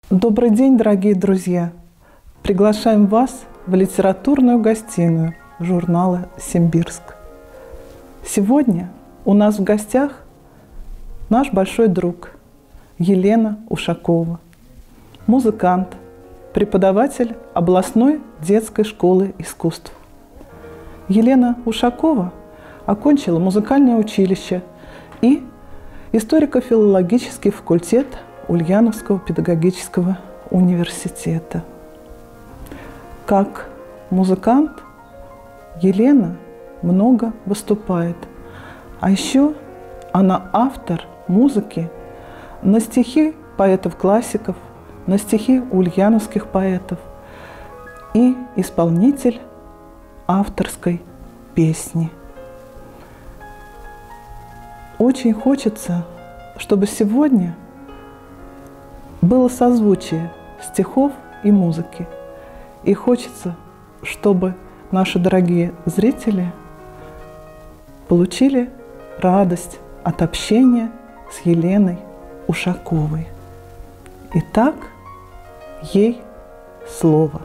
Добрый день, дорогие друзья! Приглашаем вас в литературную гостиную журнала «Симбирск». Сегодня у нас в гостях наш большой друг Елена Ушакова, музыкант, преподаватель областной детской школы искусств. Елена Ушакова окончила музыкальное училище и историко-филологический факультет Ульяновского педагогического университета. Как музыкант Елена много выступает, а еще она автор музыки на стихи поэтов-классиков, на стихи ульяновских поэтов и исполнитель авторской песни. Очень хочется, чтобы сегодня было созвучие стихов и музыки. И хочется, чтобы наши дорогие зрители получили радость от общения с Еленой Ушаковой. Итак, ей слово.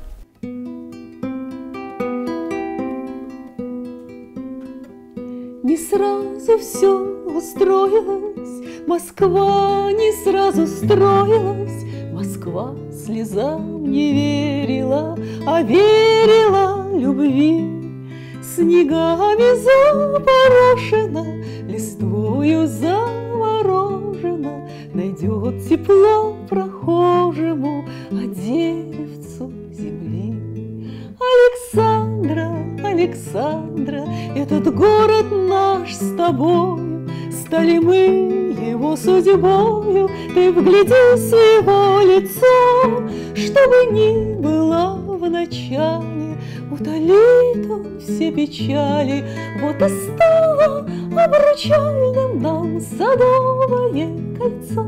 Не сразу все устроилось, Москва не сразу строилась, Москва слезам не верила, а верила любви. Снегами запорошена, листвою заморожена, найдет тепло прохожему, а деревцу земли. Александра, Александра, этот город наш с тобою, стали мы его судьбою, ты вглядись в его лицо, что бы ни было в начале, утолит он все печали, вот и стало обручальным нам садовое кольцо.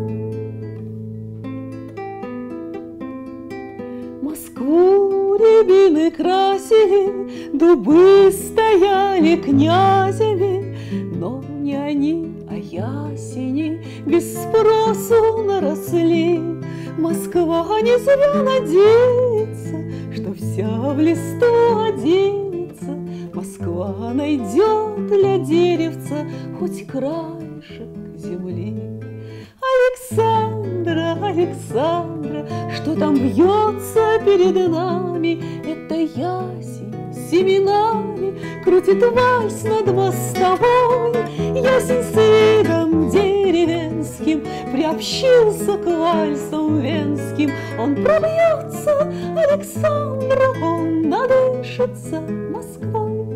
Москву рябины красили, дубы стояли князями, но не они, а ясени без спросу наросли. Москва не зря надеется, что вся в листу оденется. Москва найдет для деревца хоть краешек земли. Александра, Александра, что там бьется перед нами? Это ясень семенами крутит вальс над мостовой. Ясень с видом деревенским приобщился к вальсам венским. Он пробьется, Александра, он надышится Москвой.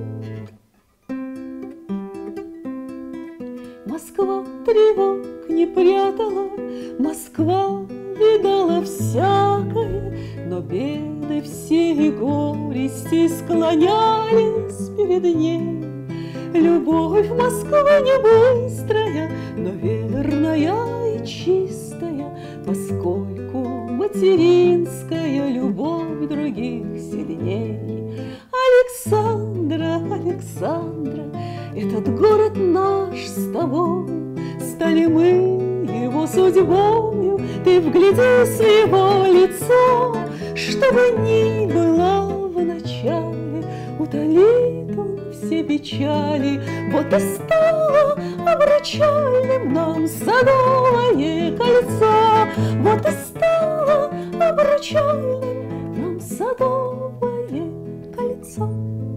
Москва тревог не прятала, Москва видала всякое, но беды все и горести склонялись перед ней. Любовь Москвы не быстрая, но верная и чистая, поскольку материнская любовь других сильней. Александра, Александра, этот город наш с тобой, стали мы его судьбою, ты вглядись в его лицо, что бы ни было в начале, утолит он все печали, вот и стало обручальным нам садовое кольцо, вот и стало обручальным нам садовое кольцо.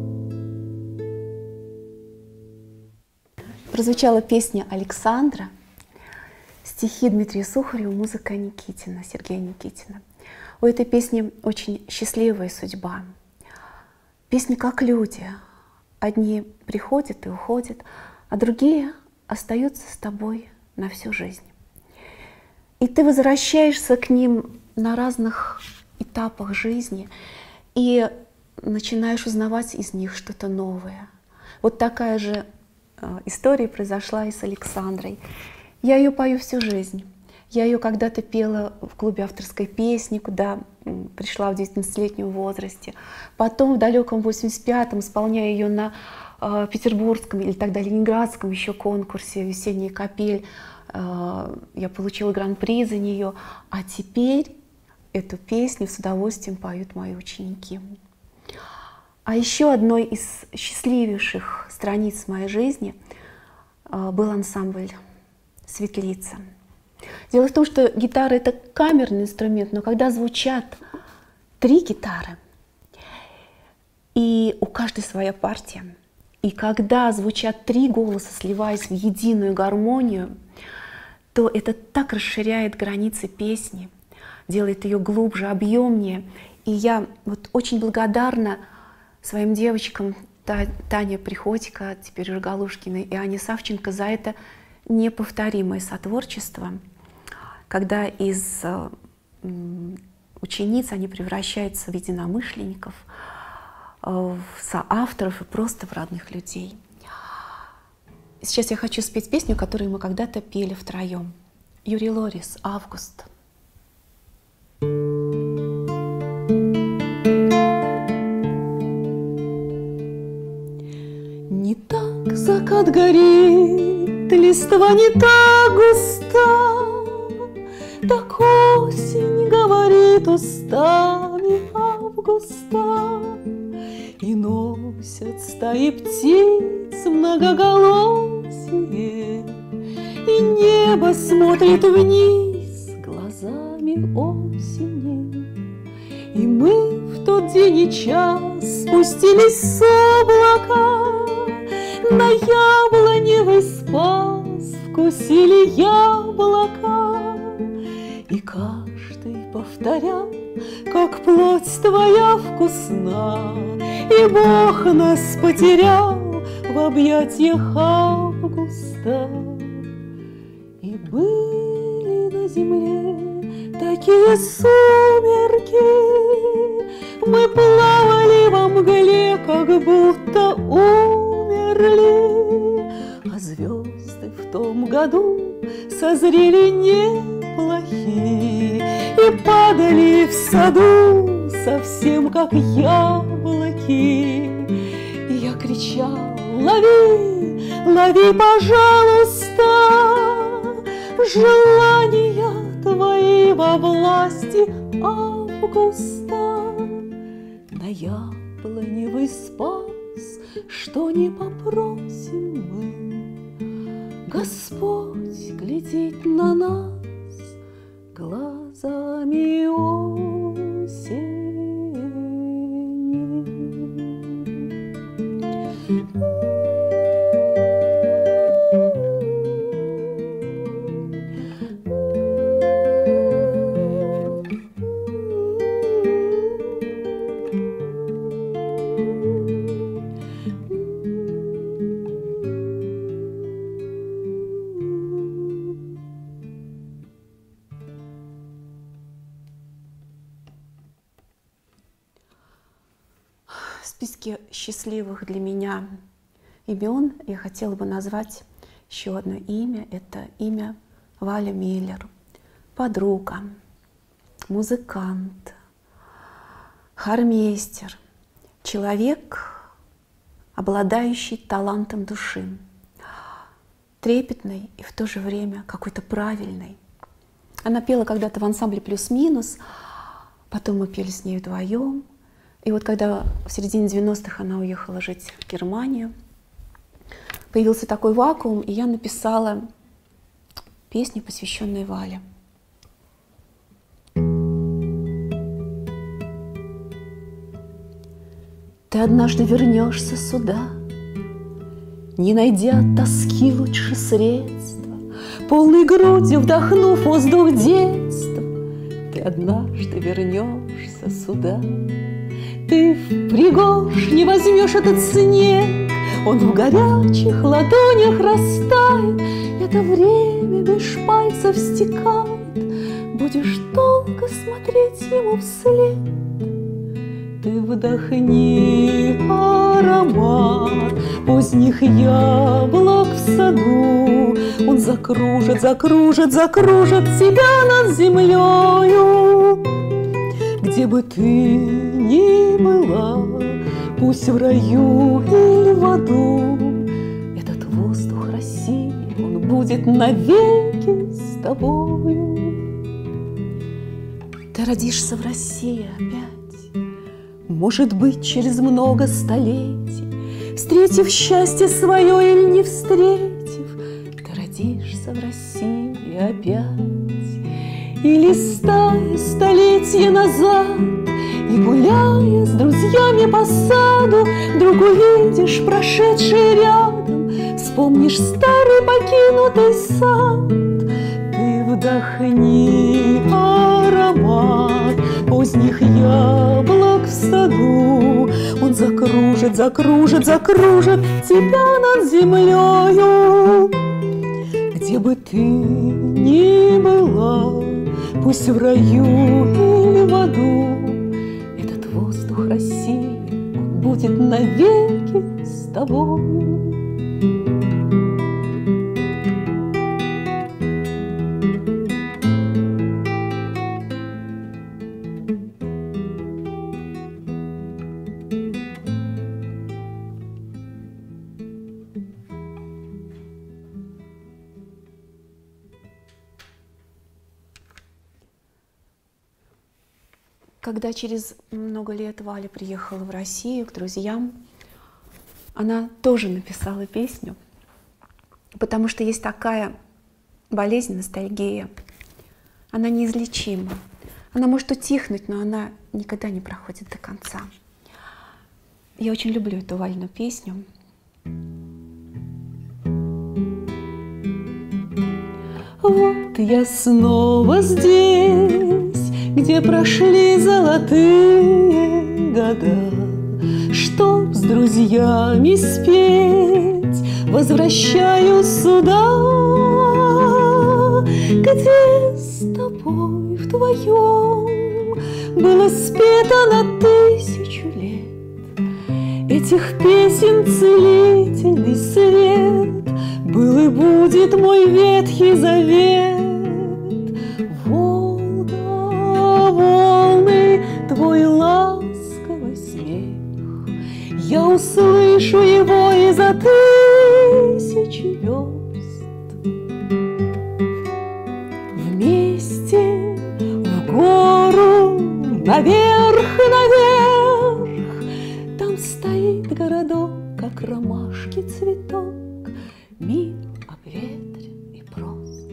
Прозвучала песня «Александра», стихи Дмитрия Сухарева, музыка Никитина, Сергея Никитина. У этой песни очень счастливая судьба. Песни как люди. Одни приходят и уходят, а другие остаются с тобой на всю жизнь. И ты возвращаешься к ним на разных этапах жизни и начинаешь узнавать из них что-то новое. Вот такая же история произошла и с Александрой. Я ее пою всю жизнь. Я ее когда-то пела в клубе авторской песни, куда пришла в 19-летнем возрасте. Потом в далеком 85-м исполняю ее на петербургском или тогда ленинградском еще конкурсе «Весенняя капель». Я получила гран-при за нее. А теперь эту песню с удовольствием поют мои ученики. А еще одной из счастливейших страниц моей жизни был ансамбль «Светлица». Дело в том, что гитара — это камерный инструмент, но когда звучат 3 гитары, и у каждой своя партия, и когда звучат 3 голоса, сливаясь в единую гармонию, то это так расширяет границы песни, делает ее глубже, объемнее. И я вот очень благодарна своим девочкам Тане Приходько, теперь уже Галушкиной, и Ане Савченко за это неповторимое сотворчество, когда из учениц они превращаются в единомышленников, в соавторов и просто в родных людей. Сейчас я хочу спеть песню, которую мы когда-то пели втроем. Юрий Лорис, «Август». Не так закат горит, листва не так густа, так осень говорит устами августа. И носят стаи птиц многоголосие, и небо смотрит вниз глазами осени. И мы в тот день и час спустились с облака, на яблоневый спас вкусили яблока. И каждый повторял, как плоть твоя вкусна, и Бог нас потерял в объятиях августа. И были на земле такие сумерки, мы плавали во мгле, как будто умерли. А звезды в том году созрели неплохие и падали в саду совсем как яблоки. И я кричал: лови, лови, пожалуйста, желания твои во власти августа. На яблоневый спас, что не попросим мы, Господь глядит на нас глазами осени. В списке счастливых для меня имен я хотела бы назвать еще одно имя. Это имя Валя Миллер. Подруга, музыкант, хормейстер, человек, обладающий талантом души, трепетной и в то же время какой-то правильной. Она пела когда-то в ансамбле «Плюс-минус», потом мы пели с ней вдвоем. И вот когда в середине 90-х она уехала жить в Германию, появился такой вакуум, и я написала песню, посвященную Вале. Ты однажды вернешься сюда, не найдя от тоски лучше средства, полной грудью вдохнув воздух детства. Ты однажды вернешься сюда. Ты в пригоршни возьмешь этот снег, он в горячих ладонях растает, это время меж пальцев стекает, будешь долго смотреть ему вслед. Ты вдохни аромат поздних яблок в саду, он закружит, закружит, закружит тебя над землею. Где бы ты ни была, пусть в раю или в аду, этот воздух России, он будет навеки с тобою. ты родишься в России опять. Может быть, через много столетий, встретив счастье свое или не встретив, ты родишься в России опять. И листая столетия назад, и гуляя с друзьями по саду, вдруг увидишь прошедший рядом, вспомнишь старый покинутый сад. Ты вдохни аромат поздних яблок в саду, он закружит, закружит, закружит тебя над землею. Где бы ты ни была, пусть в раю или в аду, этот воздух России, он будет навеки с тобой. Когда через много лет Валя приехала в Россию к друзьям, она тоже написала песню, потому что есть такая болезнь, ностальгия. Она неизлечима. Она может утихнуть, но она никогда не проходит до конца. Я очень люблю эту Валину песню. Вот я снова здесь, где прошли золотые года, чтоб с друзьями спеть, возвращаюсь сюда, где с тобой вдвоем было спето на 1000 лет. Этих песен целительный свет был и будет мой Ветхий Завет. Волны, твой ласковый смех, я услышу его из-за 1000 верст. Вместе в гору, наверх, наверх, там стоит городок, как ромашки цветок, мир обветрен и прост.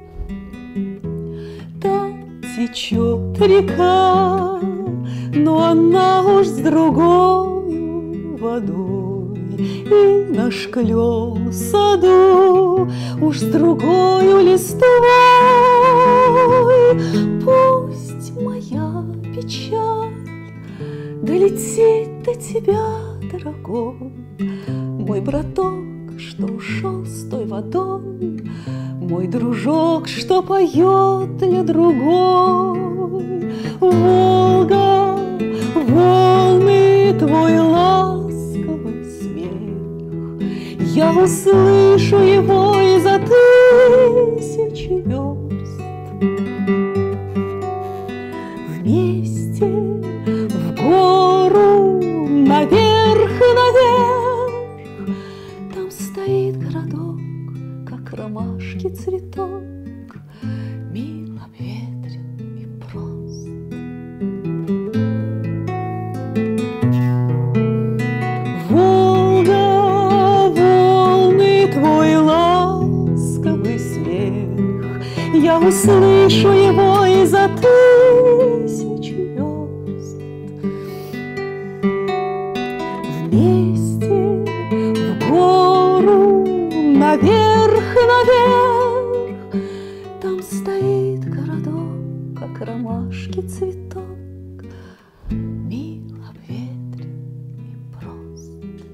Течет река, но она уж с другой водой, и наш клен в саду уж с другою листвой. Пусть моя печаль долетит до тебя, дорогой, мой браток, что ушел с той водой, мой дружок, что поет для другой. Волга, волны, твой ласковый смех, я услышу его из-за 1000 верст. Вместе в гору, наверх и наверх, там стоит городок, как ромашки цветок, мил, обветрен и прост. Волга, волны, твой ласковый смех, я услышу его из-за 1000 верст. Вместе в гору, наверх и наверх, там стоит городок, как ромашки цветок, мил, обветрен и прост.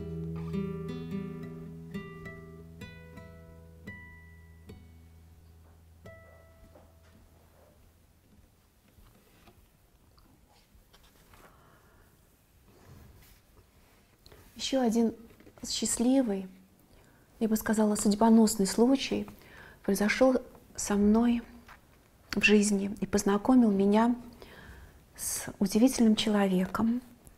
Еще один счастливый, я бы сказала, судьбоносный случай произошел со мной в жизни и познакомил меня с удивительным человеком,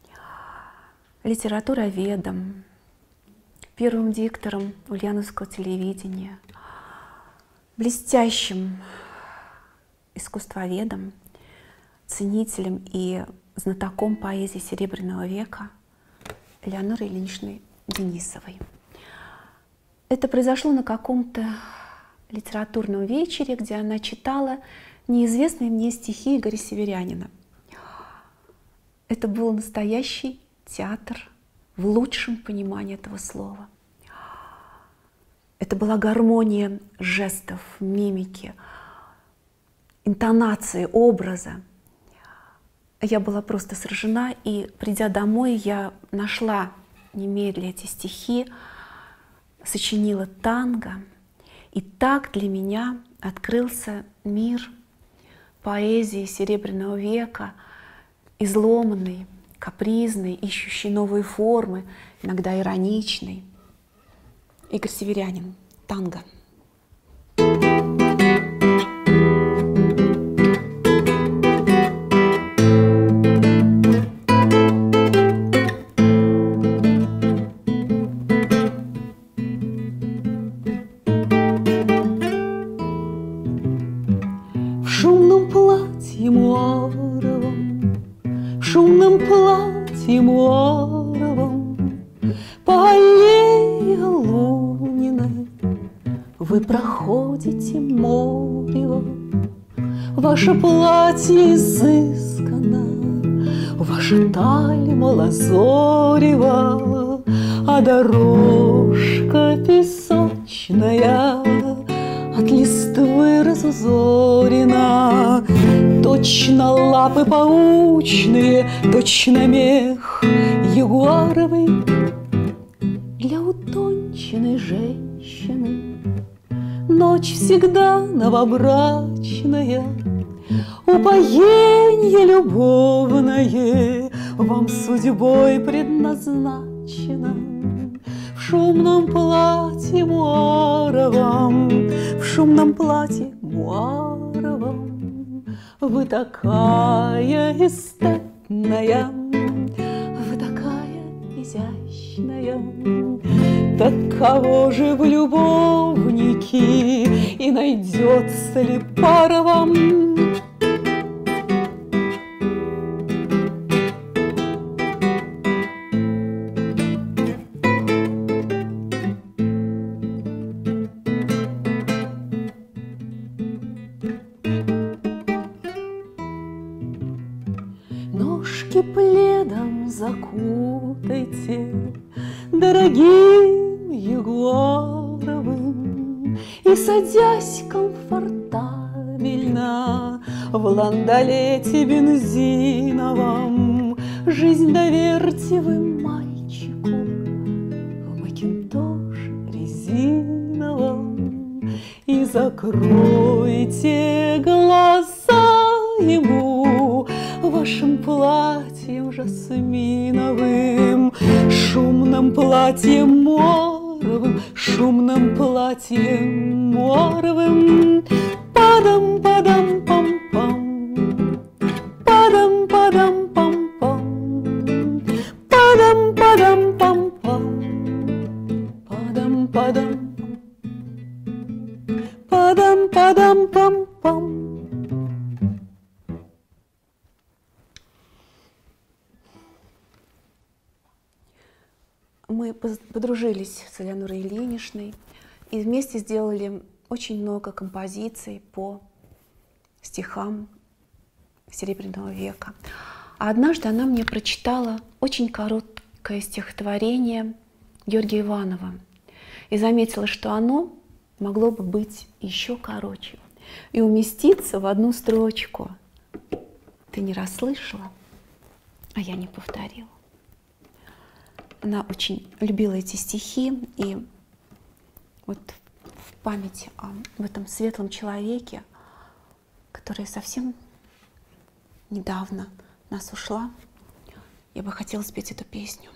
литературоведом, первым диктором ульяновского телевидения, блестящим искусствоведом ценителем и знатоком поэзии Серебряного века Элеонорой Ильиничной Денисовой. Это произошло на каком-то литературном вечере, где она читала неизвестные мне стихи Игоря Северянина. Это был настоящий театр в лучшем понимании этого слова. Это была гармония жестов, мимики, интонации, образа. Я была просто сражена, и, придя домой, я нашла немедленно эти стихи, сочинила танго, и так для меня открылся мир поэзии Серебряного века, изломанный, капризный, ищущий новые формы, иногда ироничный. Игорь Северянин, танго. В шумном платье муаровом, в шумном платье муаровом, по аллее Луниной вы проходите морево. Ваше платье изысканно, ваша тальма лазорева, а дорожка песочная от листвы разузорена. Точно лапы паучные, точно мех ягуаровый. Для утонченной женщины ночь всегда новобрачная, упоенье любовное вам судьбой предназначено. В шумном платье муаровом, в шумном платье муаровом, вы такая эстетная, вы такая изящная. Так кого же в любовники, и найдется ли пара вам? Ножки пледом закутайте, дорогим ягуаровым, и, садясь комфортабельно в ландолете бензиновом, жизнь доверьте вы мальчику в макинтоше резиновом, и закройте глаза ему вашим платьем жасминовым, шумным платьем моровым, шумным платьем моровым. Падам, падам, пам, пам, падам, падам, пам, пам, падам, падам, пам, пам, падам, падам, падам, падам, пам, пам. Мы подружились с Элеонорой Ильиничной и вместе сделали очень много композиций по стихам Серебряного века. А однажды она мне прочитала очень короткое стихотворение Георгия Иванова и заметила, что оно могло бы быть еще короче и уместиться в одну строчку. Ты не расслышала, а я не повторила. Она очень любила эти стихи, и вот в память об этом светлом человеке, который совсем недавно нас ушла, я бы хотела спеть эту песню.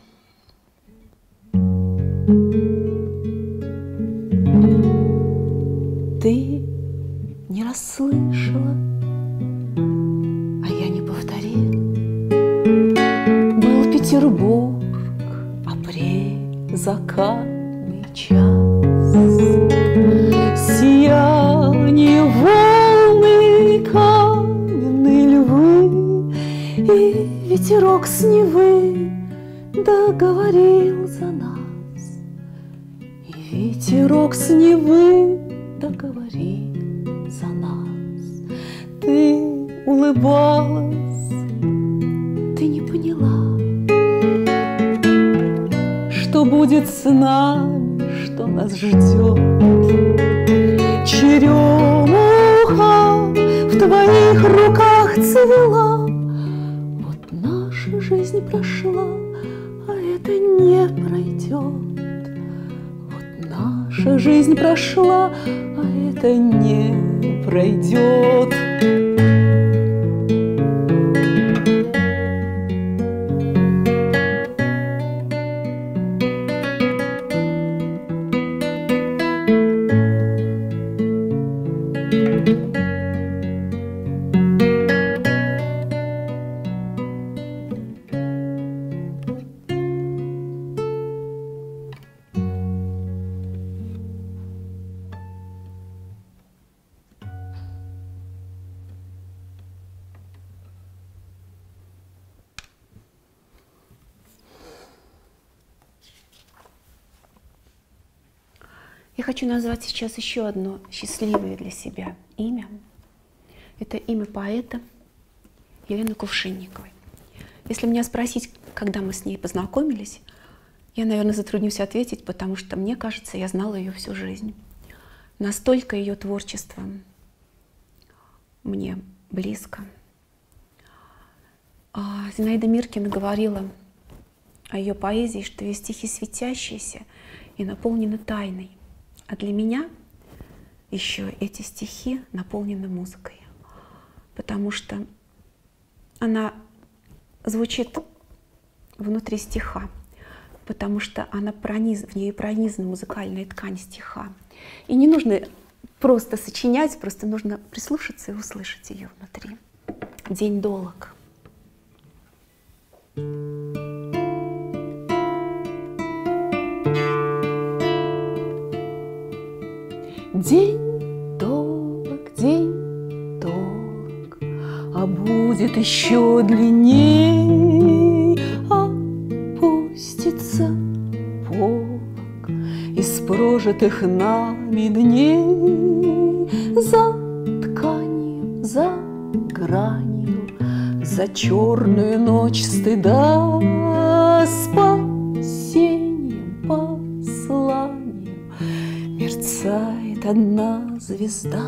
Ты не расслышала, а я не повторила. Был Петербург, закатный час, сияние волны, каменные львы, И ветерок с Невы договорил за нас, и ветерок с Невы договорил за нас. Ты улыбалась, ты не поняла, что будет с нами, что нас ждет. Черемуха в твоих руках цвела. Вот наша жизнь прошла, а это не пройдет. Вот наша жизнь прошла, а это не пройдет. Я хочу назвать сейчас еще одно счастливое для себя имя. Это имя поэта Елены Кувшинниковой. Если меня спросить, когда мы с ней познакомились, я, наверное, затруднюсь ответить, потому что, мне кажется, я знала ее всю жизнь. Настолько ее творчество мне близко. Зинаида Миркина говорила о ее поэзии, что ее стихи светящиеся и наполнены тайной. А для меня еще эти стихи наполнены музыкой, потому что она звучит внутри стиха, потому что в ней пронизана музыкальная ткань стиха. И не нужно просто сочинять, просто нужно прислушаться и услышать ее внутри. День долог. День долг, а будет еще длинней. Опустится полог из прожитых нами дней. За тканью, за гранью, за черную ночь стыда, спасением, посланием мерцает одна звезда.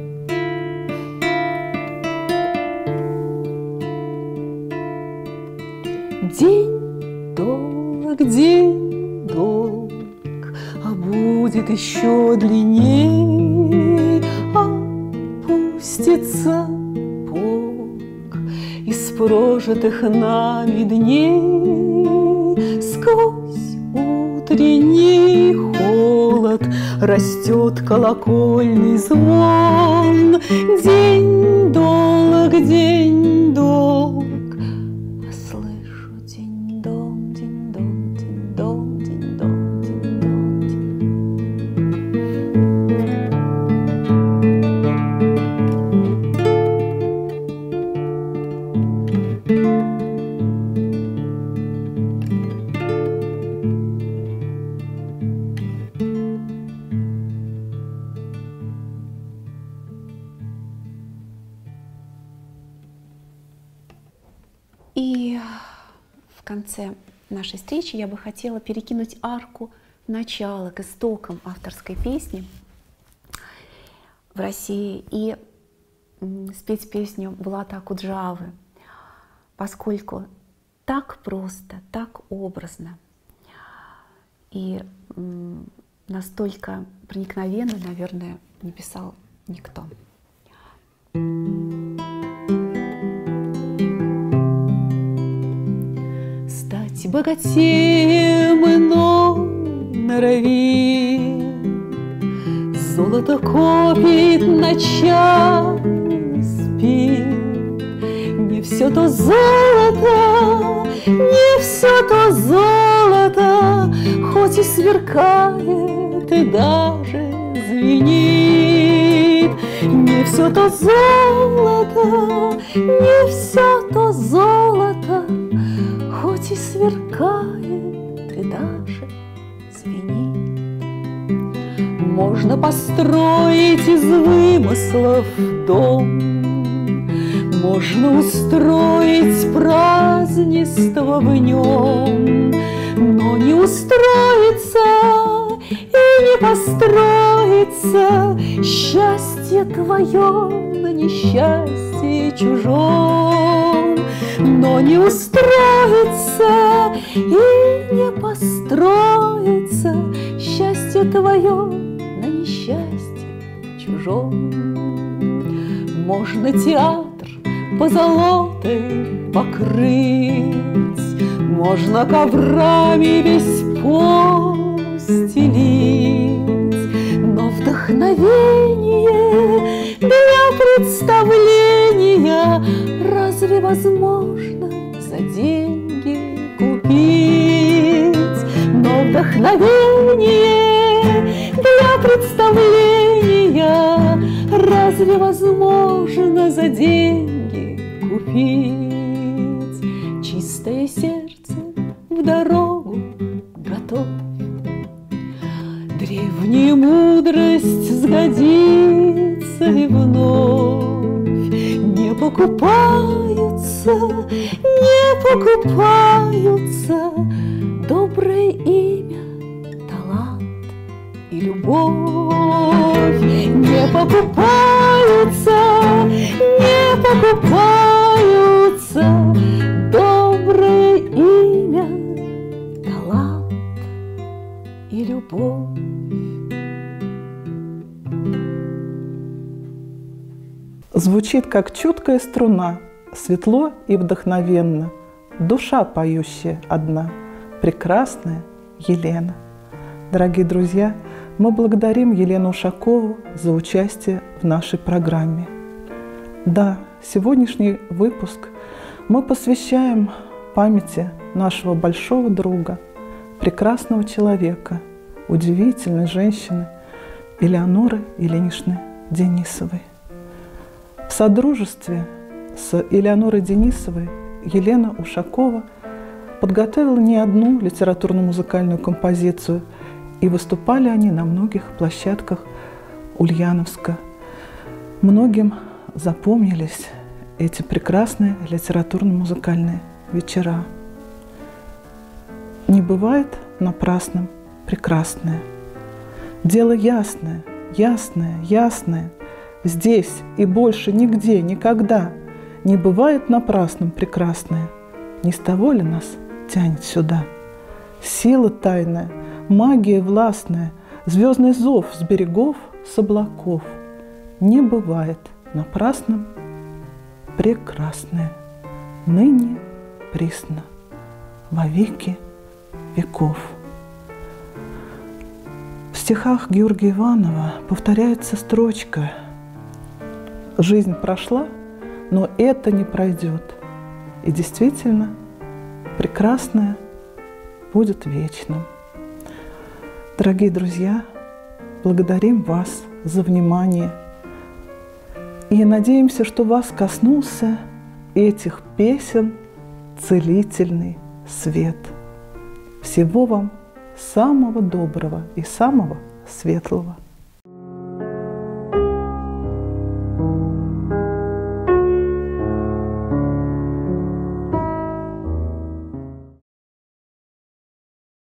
День долг, а будет еще длинней. Опустится полог из прожитых нами дней. Сквозь утренний холод растет колокольный звон. День долг, послышу день-дон, день-дон, день-дон, день-дон, день-дон, И в конце нашей встречи я бы хотела перекинуть арку в начало, к истокам авторской песни в России и спеть песню Булата Акуджавы, поскольку так просто, так образно и настолько проникновенно, наверное, не писал никто. Стать богатеем иной норовит, золото копит, ночами спит. Не все то золото, не все то золото, хоть и сверкает и даже звенит. Не все то золото, не все то золото, сверкает и даже звенит. Можно построить из вымыслов дом, можно устроить празднество в нем, но не устроится и не построится счастье твое на несчастье чужом. Но не устроится и не построится счастье твое на несчастье чужом. Можно театр позолотой покрыть, можно коврами весь пол стелить, но вдохновение для представления разве возможно за деньги купить? Но вдохновение для представления разве возможно за деньги купить? Чистое сердце в дорогу готов, древняя мудрость сгодится и вновь. Не покупаются, не покупаются доброе имя, талант и любовь. Не покупаются, не покупаются доброе имя, талант и любовь. Звучит, как чуткая струна, светло и вдохновенно, душа поющая одна, прекрасная Елена. Дорогие друзья, мы благодарим Елену Ушакову за участие в нашей программе. Да, сегодняшний выпуск мы посвящаем памяти нашего большого друга, прекрасного человека, удивительной женщины Элеоноры Ильиничны Денисовой. В содружестве с Элеонорой Денисовой Елена Ушакова подготовила не одну литературно-музыкальную композицию, и выступали они на многих площадках Ульяновска. Многим запомнились эти прекрасные литературно-музыкальные вечера. Не бывает напрасным прекрасное. Дело ясное, ясное, ясное. Здесь и больше нигде, никогда не бывает напрасным прекрасное. Не с того ли нас тянет сюда? Сила тайная, магия властная, звездный зов с берегов, с облаков. Не бывает напрасным прекрасное. Ныне присно во веки веков. В стихах Георгия Иванова повторяется строчка: «Жизнь прошла, но это не пройдет». И действительно, прекрасное будет вечным. Дорогие друзья, благодарим вас за внимание и надеемся, что вас коснулся этих песен целительный свет. Всего вам самого доброго и самого светлого.